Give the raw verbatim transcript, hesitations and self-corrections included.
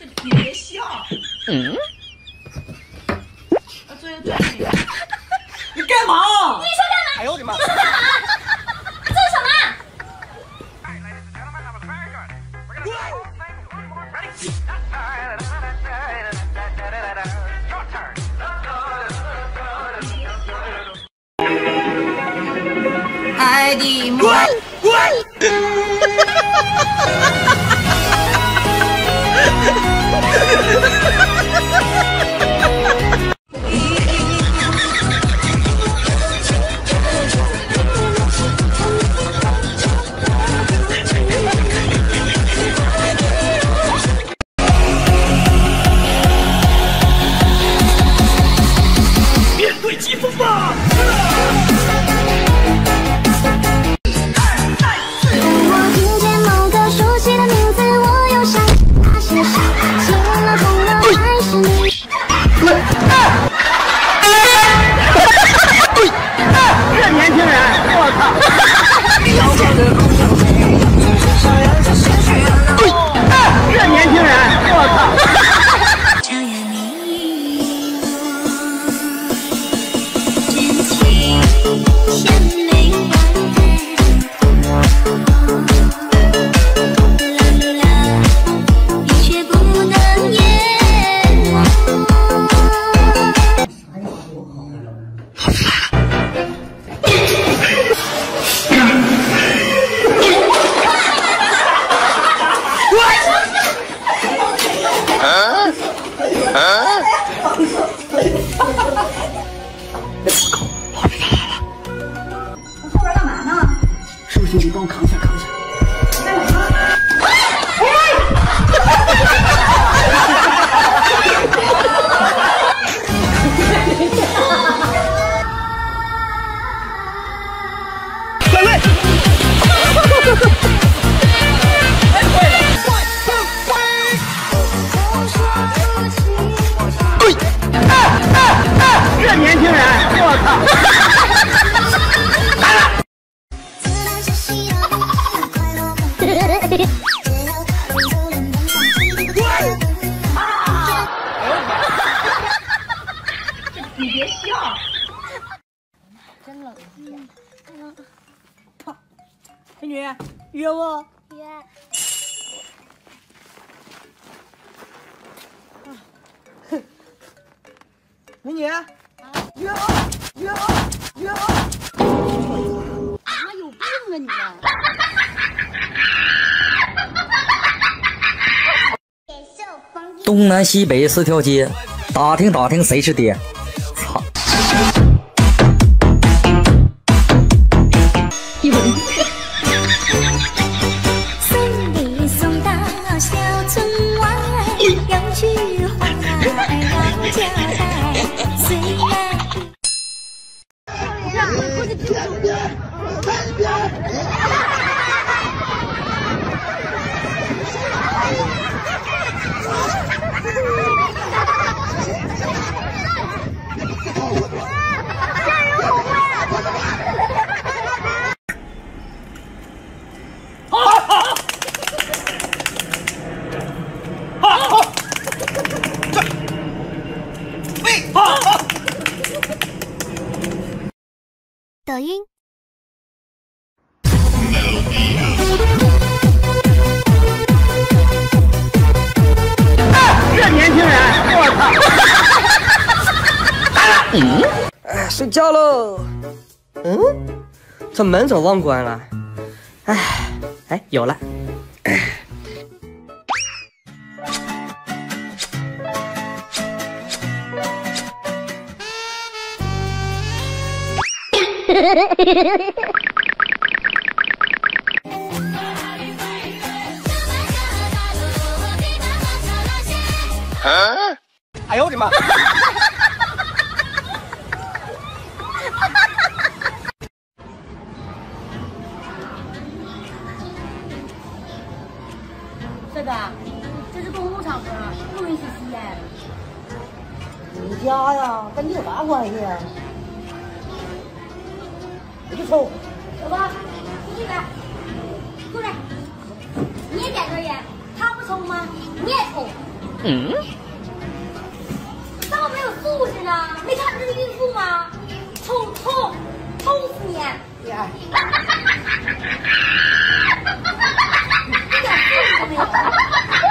你别笑。嗯。啊，作业转你。你干嘛？ 你说干嘛？ 哎呦我的妈！ 你说干嘛？这是什么？ 爱的梦。面对疾风吧！ 这年轻人，我操！这年轻人，我操！ 你帮我扛一下，扛一下。转位。 这年轻人，我操！ 你别笑， 真冷天。 操！美女，约我？ 约。 美女，啊、约我，约我，约我。 妈有病啊你们！ 东南西北四条街，打听打听谁是爹。操！ 送礼送到小村外，要去花儿交代。虽然。 抖音。 这年轻人，我操！ 嗯，哎，睡觉喽。嗯，这门怎么忘关了？哎，哎，有了。哎啊！哎呦我的妈！ 帅哥，这是公共场合，不允许吸烟。 你家呀，跟你有啥关系啊？我就抽。 小光，出去呗，出来。你也点根烟，他不冲吗？你也冲。 嗯。 怎么没有素质呢？没看这是孕妇吗？冲冲，冲死你！你儿。一点素质都没有。